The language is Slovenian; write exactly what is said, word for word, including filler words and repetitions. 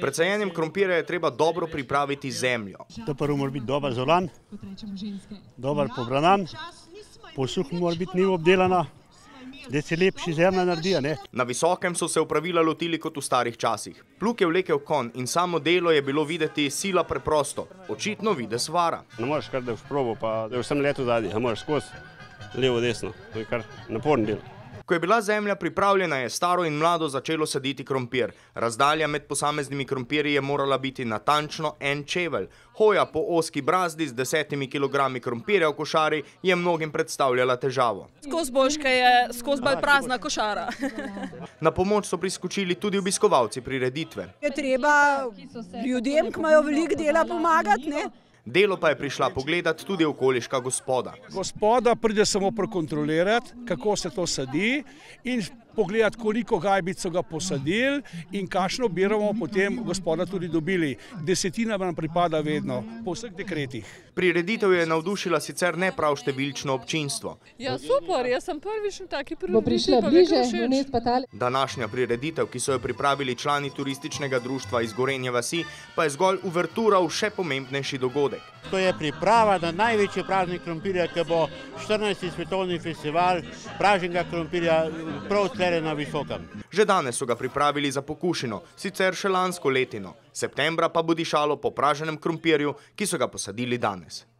Pred sajenjem krompirja je treba dobro pripraviti zemljo. To prvo mora biti dober zolan, dober pobranan, posuh mora biti nivo obdelana, da se lepši zemlja naredi, ne? Na Visokem so se opravila lotili kot v starih časih. Plug je vlekel konj in samo delo je bilo videti sila preprosto. Očitno videz vara. Ne moreš kar, da je v probo, pa da je vsem leto zadnji, a moraš skozi levo, desno. To je kar naporn del. Ko je bila zemlja pripravljena, je staro in mlado začelo saditi krompir. Razdalja med posameznimi krompirji je morala biti natančno en čevelj. Hoja po ozki brazdi z desetimi kilogrami krompirja v košari je mnogim predstavljala težavo. Skozi božka je skozi bolj prazna košara. Na pomoč so priskočili tudi obiskovalci prireditve. Je treba ljudem, ki imajo veliko dela, pomagati, ne? Delo pa je prišla pogledati tudi okoliška gospoda. Gospoda pride samo prekontrolirati, kako se to sadi in pogledati, koliko gajbic so ga posadili in kakšno biro bomo potem gospoda tudi dobili. Desetina nam pripada vedno, po vseh dekretih. Prireditev je navdušila sicer ne prav številčno občinstvo. Ja, super, jaz sem prvič na taki prireditvi, pa veliko všeč. Današnja prireditev, ki so jo pripravili člani turističnega društva iz Gorenje vasi, pa je zgolj uvertura v še pomembnejši dogodek. To je priprava na največji praznik krompirja, ki bo štirinajsti svetovni festival praženega krompirja prav tlele na Visokem. Že danes so ga pripravili za pokušino, sicer še lansko letino. Septembra pa bo dišalo po praženem krompirju, ki so ga posadili danes.